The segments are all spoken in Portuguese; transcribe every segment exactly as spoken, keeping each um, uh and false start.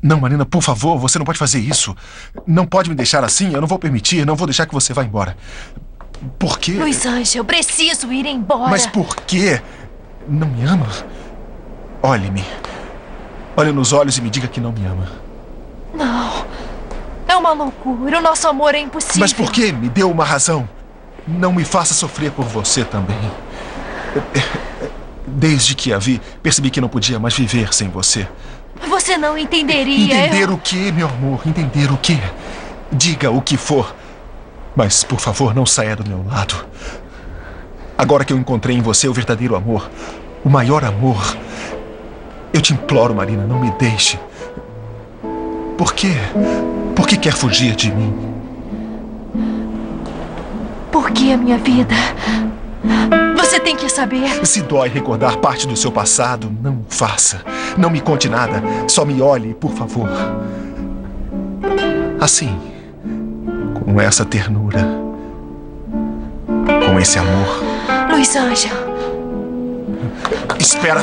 Não, Marina, por favor, você não pode fazer isso. Não pode me deixar assim, eu não vou permitir, não vou deixar que você vá embora. Por quê? Luiz Ângelo, eu preciso ir embora. Mas por quê? Não me ama? Olhe-me. Olhe nos olhos e me diga que não me ama. Não. É uma loucura, o nosso amor é impossível. Mas por quê? Me dê uma razão. Não me faça sofrer por você também. Desde que a vi, percebi que não podia mais viver sem você. Você não entenderia. Entender eu... o quê, meu amor? Entender o quê? Diga o que for. Mas, por favor, não saia do meu lado. Agora que eu encontrei em você o verdadeiro amor, o maior amor, eu te imploro, Marina, não me deixe. Por quê? Por que quer fugir de mim? Por que a minha vida? Você tem que saber. Se dói recordar parte do seu passado, não o faça. Não me conte nada. Só me olhe, por favor. Assim. Com essa ternura. Com esse amor. Luiz Ângelo. Espera.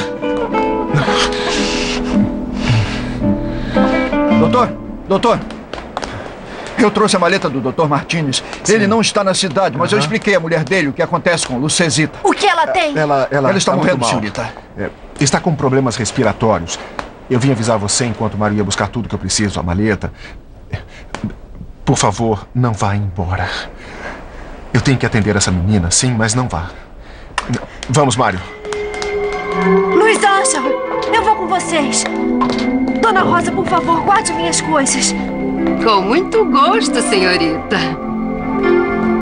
Doutor, doutor. Eu trouxe a maleta do doutor Martínez. Sim. Ele não está na cidade, mas uhum. eu expliquei à mulher dele o que acontece com Lucezita. O que ela tem? Ela, ela, ela está tá morrendo, muito mal. senhorita. É, está com problemas respiratórios. Eu vim avisar você enquanto o Mário ia buscar tudo que eu preciso, a maleta. Por favor, não vá embora. Eu tenho que atender essa menina, sim, mas não vá. Vamos, Mário. Luiz Ângelo, eu vou com vocês. Dona Rosa, por favor, guarde minhas coisas. Com muito gosto, senhorita.